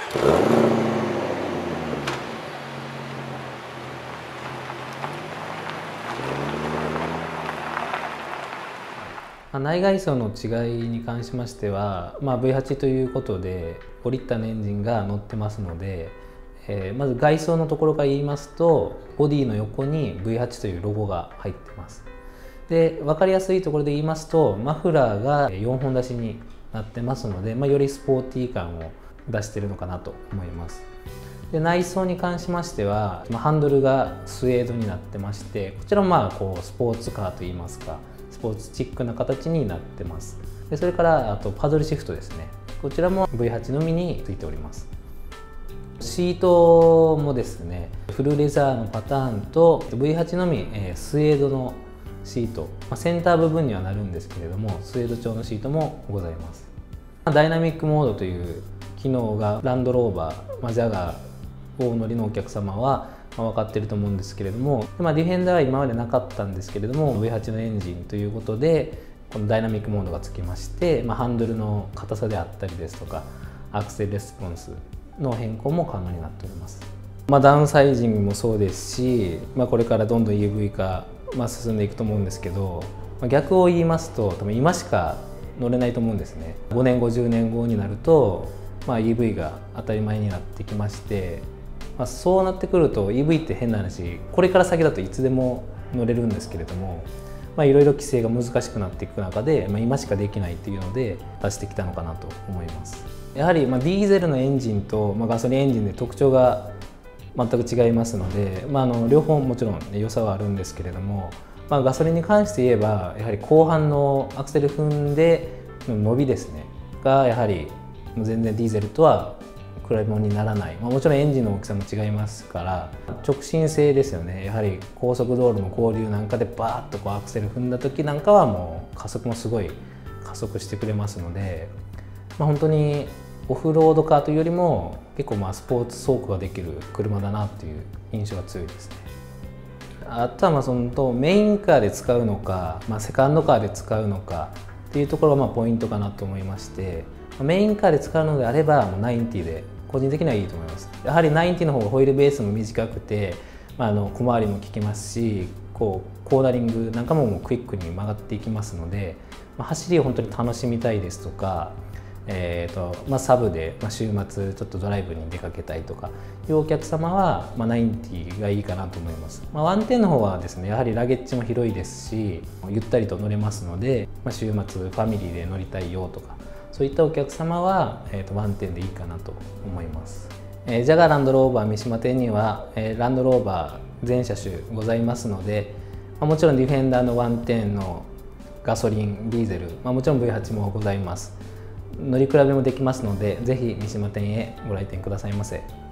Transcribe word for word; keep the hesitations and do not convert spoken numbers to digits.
内外装の違いに関しましては、まあ、ブイはち ということでごリッターのエンジンが乗ってますので、えー、まず外装のところから言いますとボディの横に ブイはち というロゴが入ってます。で分かりやすいところで言いますとマフラーがよんほん出しになってますので、まあ、よりスポーティー感を出しているのかなと思います。で内装に関しましては、まあ、ハンドルがスウェードになってまして、こちらもまあこうスポーツカーといいますかスポーツチックな形になってます。でそれからあとパドルシフトですね、こちらも ブイはち のみについております。シートもですねフルレザーのパターンと ブイはち のみ、えー、スウェードのシート、まあ、センター部分にはなるんですけれどもスウェード調のシートもございます。ダイナミックモードという機能がランドローバー、まあ、ジャガー大乗りのお客様は分かっていると思うんですけれども、まあ、ディフェンダーは今までなかったんですけれども ブイはち のエンジンということでこのダイナミックモードがつきまして、まあ、ハンドルの硬さであったりですとかアクセルレスポンスの変更も可能になっております。まあ、ダウンサイジングもそうですし、まあ、これからどんどん イーブイ 化、まあ、進んでいくと思うんですけど、まあ、逆を言いますと多分今しか乗れないと思うんですね。ごねんごじゅうねんごになると、まあ、イーブイ が当たり前になってきまして、まあ、そうなってくると イーブイ って変な話これから先だといつでも乗れるんですけれども、まあ、いろいろ規制が難しくなっていく中で、まあ、今しかできないっていうので出してきたのかなと思います。やはりまあディーゼルのエンジンとまあガソリンエンジンで特徴が全く違いますので、まあ、あの両方もちろん良さはあるんですけれども、まあ、ガソリンに関して言えばやはり後半のアクセル踏んでの伸びですねがやはり全然ディーゼルとは比べ物にならない、まあ、もちろんエンジンの大きさも違いますから直進性ですよね。やはり高速道路の合流なんかでバーッとこうアクセル踏んだ時なんかはもう加速もすごい加速してくれますので、まあ、本当にオフロードカーというよりも結構まあスポーツ走行ができる車だなっていう印象が強いですね。あとはまあそのメインカーで使うのか、まあ、セカンドカーで使うのかっていうところがまあポイントかなと思いまして、メインカーで使うのであればもうナインティで個人的にはいいと思います。やはりナインティの方がホイールベースも短くて、まあ、あの小回りも効きますし、こうコーナリングなんかももうクイックに曲がっていきますので、まあ、走りを本当に楽しみたいですとか、えーとまあ、サブで、まあ、週末ちょっとドライブに出かけたいとかいうお客様は、まあ、ナインティがいいかなと思います。まあ、ワンテンの方はですねやはりラゲッジも広いですしゆったりと乗れますので、まあ、週末ファミリーで乗りたいよとかそういったお客様は、えー、とワンテンでいいかなと思います。えー、ジャガーランドローバー三島店には、えー、ランドローバー全車種ございますので、まあ、もちろんディフェンダーのワンテンのガソリン、ディーゼル、まあ、もちろん ブイはち もございます。乗り比べもできますので、ぜひ三島店へご来店くださいませ。